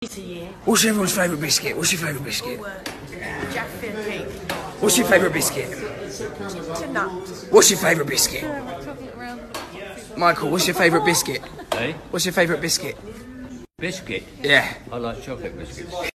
What's everyone's favourite biscuit? What's your favourite biscuit? Jaffa pig. What's your favourite biscuit? To nut. What's your favourite biscuit? Michael, what's your favourite biscuit? Hey? What's your favourite biscuit? Biscuit? Yeah. I like chocolate biscuits.